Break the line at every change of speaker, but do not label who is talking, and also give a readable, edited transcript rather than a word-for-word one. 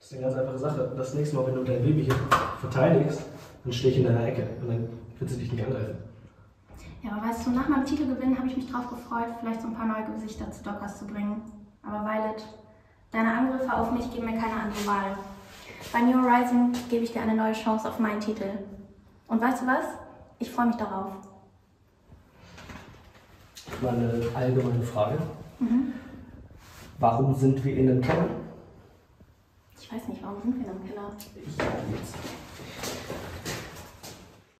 Das ist eine ganz einfache Sache. Das nächste Mal, wenn du dein Baby hier verteidigst, dann stehe ich in deiner Ecke und dann wird sie dich nicht angreifen.
Ja, aber weißt du, nach meinem Titelgewinn habe ich mich drauf gefreut, vielleicht so ein paar neue Gesichter zu Dockers zu bringen. Aber Violet, deine Angriffe auf mich geben mir keine andere Wahl. Bei New Horizon gebe ich dir eine neue Chance auf meinen Titel. Und weißt du was? Ich freue mich darauf.
Mal eine allgemeine Frage. Warum sind wir in einem Keller?
Ich weiß nicht, warum sind wir in einem Keller?
Ich jetzt.